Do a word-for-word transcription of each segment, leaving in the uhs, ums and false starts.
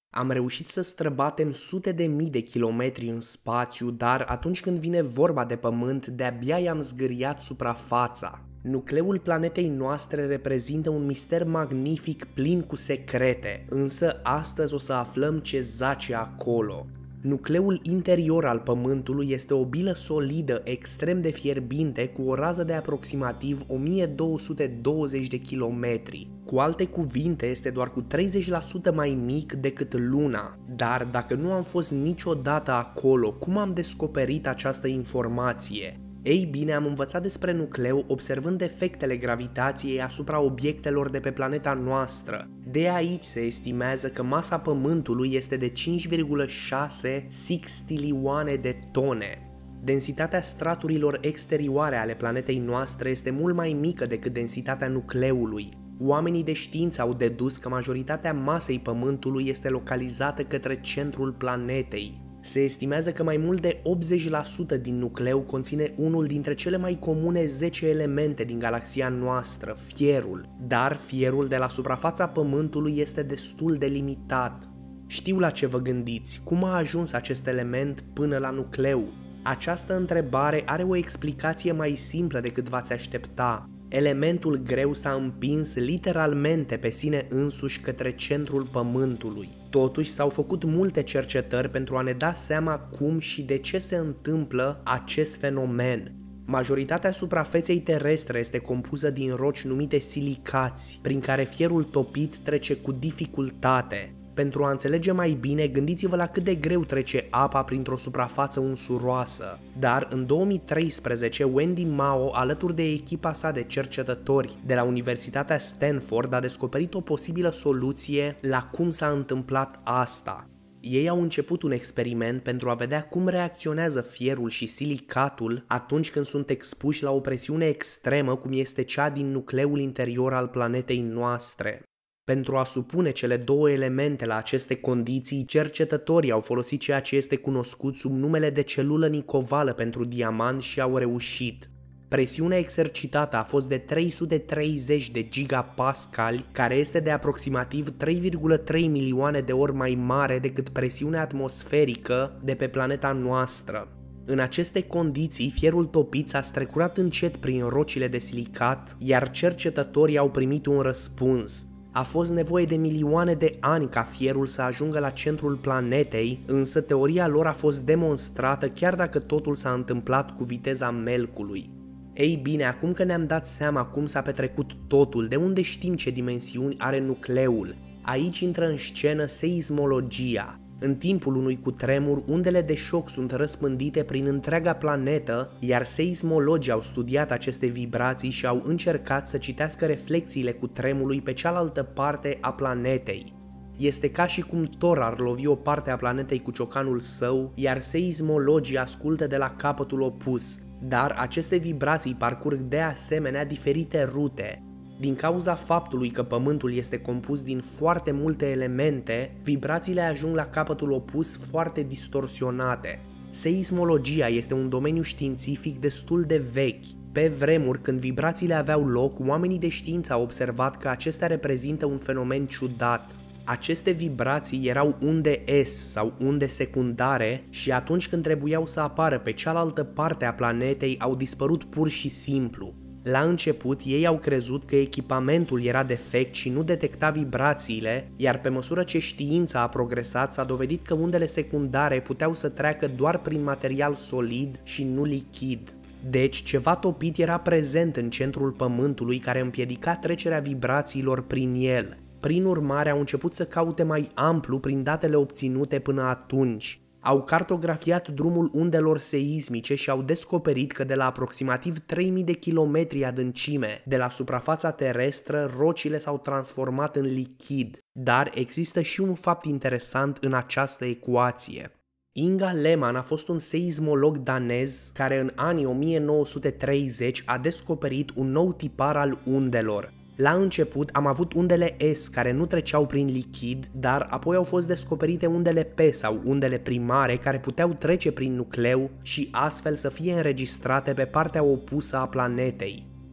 Am reușit să străbatem sute de mii de kilometri în spațiu, dar atunci când vine vorba de Pământ, de-abia i-am zgâriat suprafața. Nucleul planetei noastre reprezintă un mister magnific plin cu secrete, însă astăzi o să aflăm ce zace acolo. Nucleul interior al Pământului este o bilă solidă, extrem de fierbinte, cu o rază de aproximativ o mie două sute douăzeci de kilometri. Cu alte cuvinte, este doar cu treizeci la sută mai mic decât Luna. Dar dacă nu am fost niciodată acolo, cum am descoperit această informație? Ei bine, am învățat despre nucleu observând efectele gravitației asupra obiectelor de pe planeta noastră. De aici se estimează că masa Pământului este de cinci virgulă șase sextilioane de tone. Densitatea straturilor exterioare ale planetei noastre este mult mai mică decât densitatea nucleului. Oamenii de știință au dedus că majoritatea masei Pământului este localizată către centrul planetei. Se estimează că mai mult de optzeci la sută din nucleu conține unul dintre cele mai comune zece elemente din galaxia noastră, fierul, dar fierul de la suprafața Pământului este destul de limitat. Știu la ce vă gândiți, cum a ajuns acest element până la nucleu? Această întrebare are o explicație mai simplă decât v-ați aștepta. Elementul greu s-a împins literalmente pe sine însuși către centrul Pământului. Totuși s-au făcut multe cercetări pentru a ne da seama cum și de ce se întâmplă acest fenomen. Majoritatea suprafeței terestre este compusă din roci numite silicați, prin care fierul topit trece cu dificultate. Pentru a înțelege mai bine, gândiți-vă la cât de greu trece apa printr-o suprafață unsuroasă. Dar în două mii treisprezece, Wendy Mao, alături de echipa sa de cercetători de la Universitatea Stanford, a descoperit o posibilă soluție la cum s-a întâmplat asta. Ei au început un experiment pentru a vedea cum reacționează fierul și silicatul atunci când sunt expuși la o presiune extremă cum este cea din nucleul interior al planetei noastre. Pentru a supune cele două elemente la aceste condiții, cercetătorii au folosit ceea ce este cunoscut sub numele de celulă nicovală pentru diamant și au reușit. Presiunea exercitată a fost de trei sute treizeci de gigapascali, care este de aproximativ trei virgulă trei milioane de ori mai mare decât presiunea atmosferică de pe planeta noastră. În aceste condiții, fierul topit s-a strecurat încet prin rocile de silicat, iar cercetătorii au primit un răspuns. A fost nevoie de milioane de ani ca fierul să ajungă la centrul planetei, însă teoria lor a fost demonstrată chiar dacă totul s-a întâmplat cu viteza melcului. Ei bine, acum că ne-am dat seama cum s-a petrecut totul, de unde știm ce dimensiuni are nucleul, aici intră în scenă seismologia. În timpul unui cutremur, undele de șoc sunt răspândite prin întreaga planetă, iar seismologii au studiat aceste vibrații și au încercat să citească reflexiile cutremului pe cealaltă parte a planetei. Este ca și cum Thor ar lovi o parte a planetei cu ciocanul său, iar seismologii ascultă de la capătul opus, dar aceste vibrații parcurg de asemenea diferite rute. Din cauza faptului că Pământul este compus din foarte multe elemente, vibrațiile ajung la capătul opus foarte distorsionate. Seismologia este un domeniu științific destul de vechi. Pe vremuri, când vibrațiile aveau loc, oamenii de știință au observat că acestea reprezintă un fenomen ciudat. Aceste vibrații erau unde S sau unde secundare și atunci când trebuiau să apară pe cealaltă parte a planetei au dispărut pur și simplu. La început, ei au crezut că echipamentul era defect și nu detecta vibrațiile, iar pe măsură ce știința a progresat, s-a dovedit că undele secundare puteau să treacă doar prin material solid și nu lichid. Deci, ceva topit era prezent în centrul Pământului care împiedica trecerea vibrațiilor prin el. Prin urmare, au început să caute mai amplu prin datele obținute până atunci. Au cartografiat drumul undelor seismice și au descoperit că de la aproximativ trei mii de kilometri adâncime de la suprafața terestră, rocile s-au transformat în lichid. Dar există și un fapt interesant în această ecuație. Inga Lehmann a fost un seismolog danez care în anii o mie nouă sute treizeci a descoperit un nou tipar al undelor. La început am avut undele S care nu treceau prin lichid, dar apoi au fost descoperite undele P sau undele primare care puteau trece prin nucleu și astfel să fie înregistrate pe partea opusă a planetei.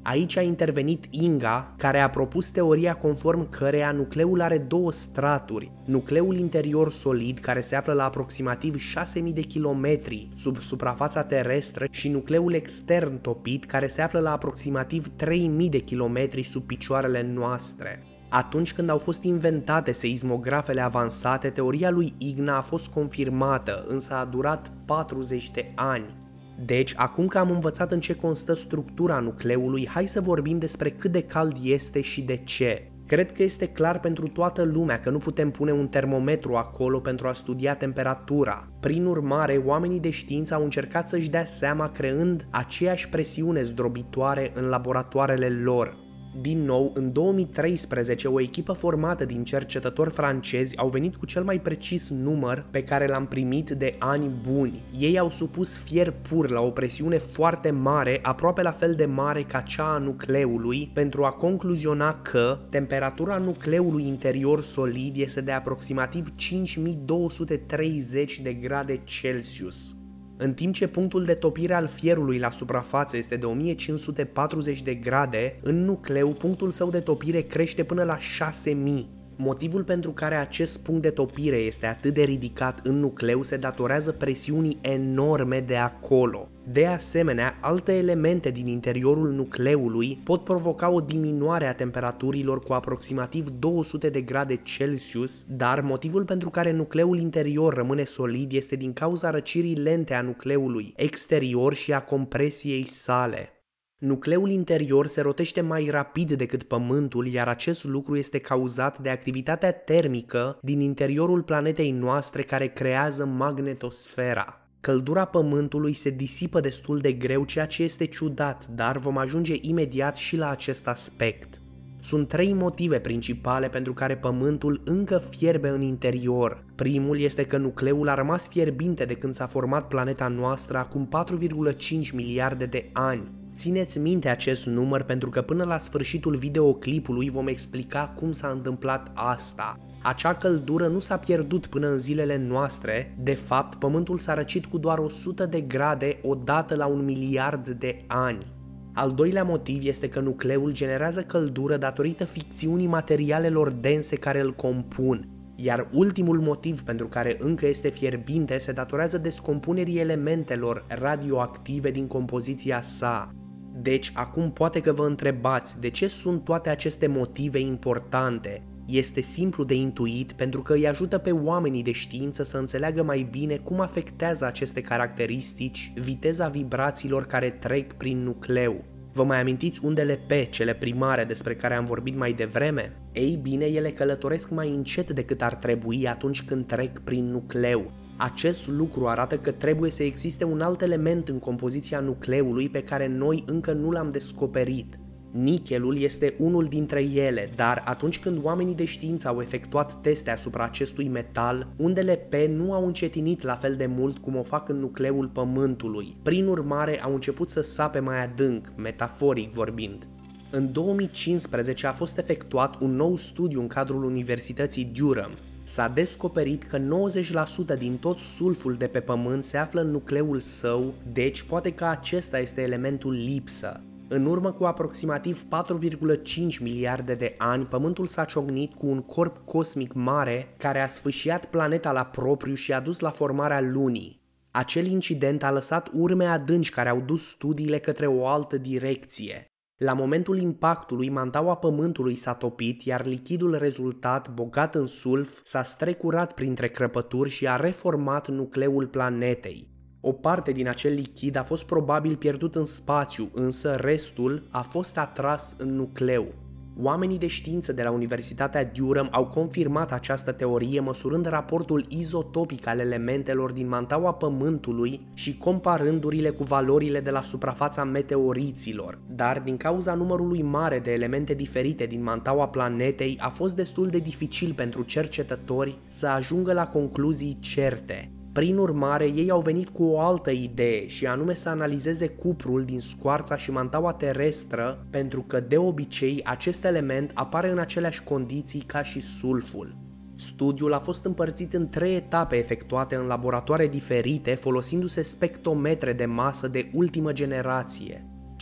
Aici a intervenit Inga, care a propus teoria conform căreia nucleul are două straturi, nucleul interior solid, care se află la aproximativ șase mii de kilometri sub suprafața terestră, și nucleul extern topit, care se află la aproximativ trei mii de kilometri sub picioarele noastre. Atunci când au fost inventate seismografele avansate, teoria lui Igna a fost confirmată, însă a durat patruzeci de ani. Deci, acum că am învățat în ce constă structura nucleului, hai să vorbim despre cât de cald este și de ce. Cred că este clar pentru toată lumea că nu putem pune un termometru acolo pentru a studia temperatura. Prin urmare, oamenii de știință au încercat să-și dea seama creând aceeași presiune zdrobitoare în laboratoarele lor. Din nou, în două mii treisprezece, o echipă formată din cercetători francezi au venit cu cel mai precis număr pe care l-am primit de ani buni. Ei au supus fier pur la o presiune foarte mare, aproape la fel de mare ca cea a nucleului, pentru a concluziona că temperatura nucleului interior solid este de aproximativ cinci mii două sute treizeci de grade Celsius. În timp ce punctul de topire al fierului la suprafață este de o mie cinci sute patruzeci de grade, în nucleu punctul său de topire crește până la șase mii. Motivul pentru care acest punct de topire este atât de ridicat în nucleu se datorează presiunii enorme de acolo. De asemenea, alte elemente din interiorul nucleului pot provoca o diminuare a temperaturilor cu aproximativ două sute de grade Celsius, dar motivul pentru care nucleul interior rămâne solid este din cauza răcirii lente a nucleului exterior și a compresiei sale. Nucleul interior se rotește mai rapid decât Pământul, iar acest lucru este cauzat de activitatea termică din interiorul planetei noastre care creează magnetosfera. Căldura Pământului se disipă destul de greu, ceea ce este ciudat, dar vom ajunge imediat și la acest aspect. Sunt trei motive principale pentru care Pământul încă fierbe în interior. Primul este că nucleul a rămas fierbinte de când s-a format planeta noastră acum patru virgulă cinci miliarde de ani. Țineți minte acest număr pentru că până la sfârșitul videoclipului vom explica cum s-a întâmplat asta. Acea căldură nu s-a pierdut până în zilele noastre, de fapt Pământul s-a răcit cu doar o sută de grade odată la un miliard de ani. Al doilea motiv este că nucleul generează căldură datorită ficțiunii materialelor dense care îl compun. Iar ultimul motiv pentru care încă este fierbinte se datorează descompunerii elementelor radioactive din compoziția sa. Deci, acum poate că vă întrebați de ce sunt toate aceste motive importante. Este simplu de intuit pentru că îi ajută pe oamenii de știință să înțeleagă mai bine cum afectează aceste caracteristici viteza vibrațiilor care trec prin nucleu. Vă mai amintiți undele P, cele primare despre care am vorbit mai devreme? Ei bine, ele călătoresc mai încet decât ar trebui atunci când trec prin nucleu. Acest lucru arată că trebuie să existe un alt element în compoziția nucleului pe care noi încă nu l-am descoperit. Nichelul este unul dintre ele, dar atunci când oamenii de știință au efectuat teste asupra acestui metal, undele P nu au încetinit la fel de mult cum o fac în nucleul Pământului. Prin urmare, au început să sape mai adânc, metaforic vorbind. În două mii cincisprezece a fost efectuat un nou studiu în cadrul Universității Durham. S-a descoperit că nouăzeci la sută din tot sulful de pe Pământ se află în nucleul său, deci poate că acesta este elementul lipsă. În urmă cu aproximativ patru virgulă cinci miliarde de ani, Pământul s-a ciocnit cu un corp cosmic mare care a sfâșiat planeta la propriu și a dus la formarea Lunii. Acel incident a lăsat urme adânci care au dus studiile către o altă direcție. La momentul impactului, mantaua Pământului s-a topit, iar lichidul rezultat, bogat în sulf, s-a strecurat printre crăpături și a reformat nucleul planetei. O parte din acel lichid a fost probabil pierdut în spațiu, însă restul a fost atras în nucleu. Oamenii de știință de la Universitatea Durham au confirmat această teorie măsurând raportul izotopic al elementelor din mantaua Pământului și comparându-le cu valorile de la suprafața meteoriților. Dar din cauza numărului mare de elemente diferite din mantaua planetei, a fost destul de dificil pentru cercetători să ajungă la concluzii certe. Prin urmare, ei au venit cu o altă idee și anume să analizeze cuprul din scoarța și mantaua terestră, pentru că de obicei acest element apare în aceleași condiții ca și sulful. Studiul a fost împărțit în trei etape efectuate în laboratoare diferite folosindu-se spectrometre de masă de ultimă generație.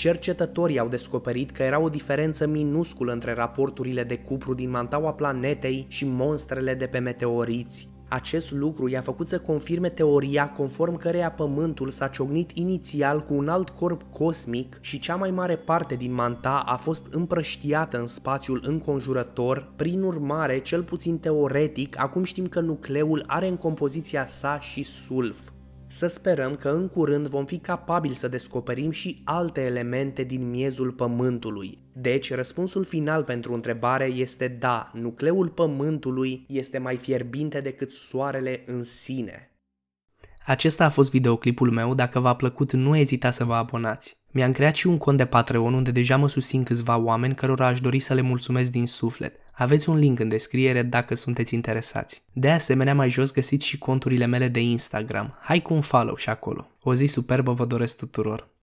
cercetătorii au descoperit că era o diferență minusculă între raporturile de cupru din mantaua planetei și monstrele de pe meteoriți. Acest lucru i-a făcut să confirme teoria conform căreia Pământul s-a ciocnit inițial cu un alt corp cosmic și cea mai mare parte din manta a fost împrăștiată în spațiul înconjurător. Prin urmare, cel puțin teoretic, acum știm că nucleul are în compoziția sa și sulf. Să sperăm că în curând vom fi capabili să descoperim și alte elemente din miezul Pământului. Deci, răspunsul final pentru întrebare este da, nucleul Pământului este mai fierbinte decât Soarele în sine. Acesta a fost videoclipul meu, dacă v-a plăcut nu ezitați să vă abonați. Mi-am creat și un cont de Patreon unde deja mă susțin câțiva oameni cărora aș dori să le mulțumesc din suflet. Aveți un link în descriere dacă sunteți interesați. De asemenea, mai jos găsiți și conturile mele de Instagram. Hai cu un follow și acolo. O zi superbă vă doresc tuturor!